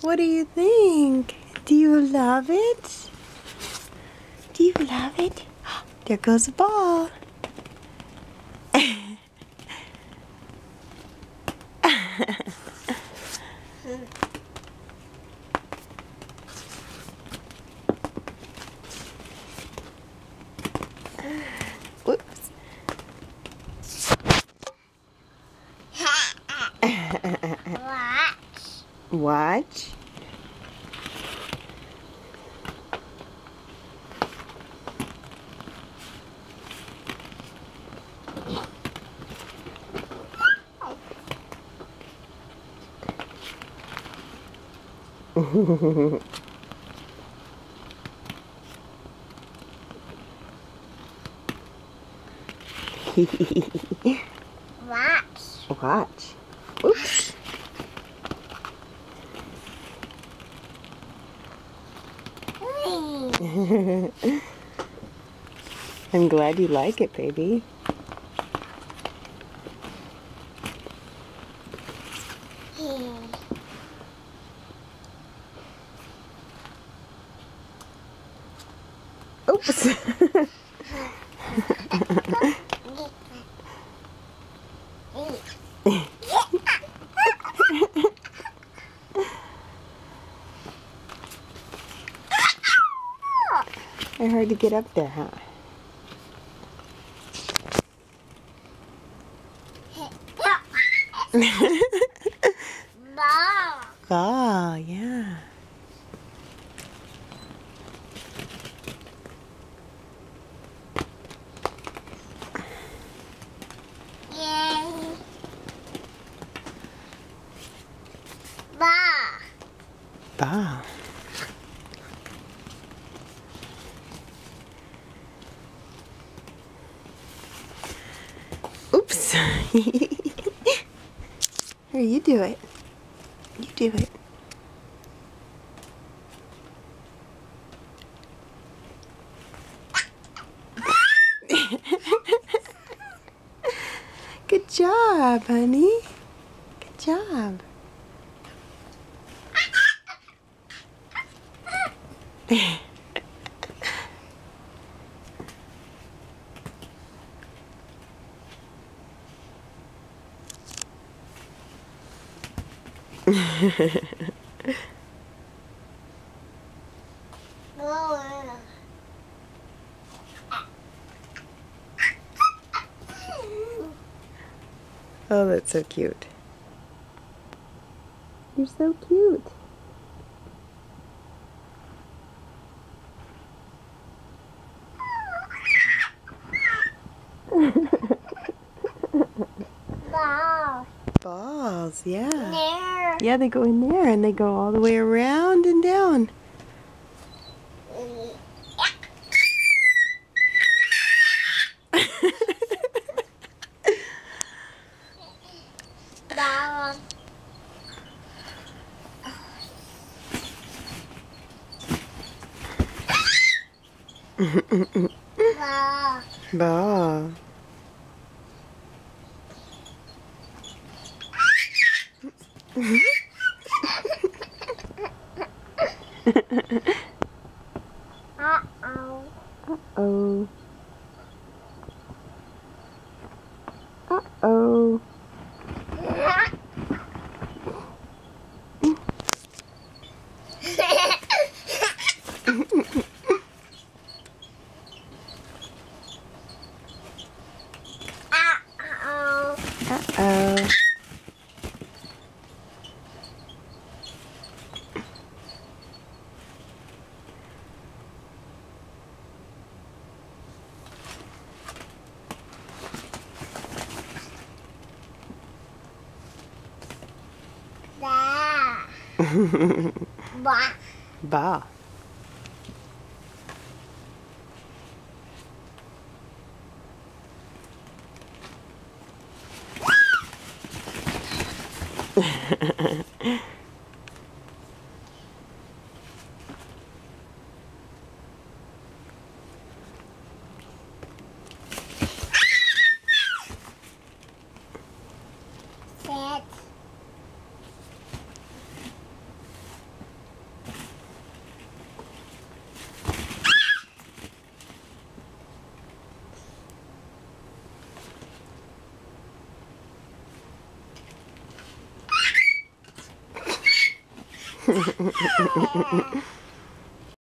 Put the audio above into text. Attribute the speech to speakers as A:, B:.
A: What do you think? Do you love it? Do you love it? There goes the ball. Whoops. Watch. Watch. Oops. I'm glad you like it, baby. Oops. It's hard to get up there, huh? Ball, yeah. Ball. Oops. Here, you do it. You do it. Good job, honey. Good job. Oh, that's so cute. You're so cute. Balls, yeah.
B: There.
A: Yeah, they go in there and they go all the way around and down.
B: Ball. Ball.
A: Ball.
B: Uh-oh.
A: Uh-oh. Uh-oh.
B: Uh-oh.
A: Uh-oh.
B: Bah.
A: Ball.
B: Sit.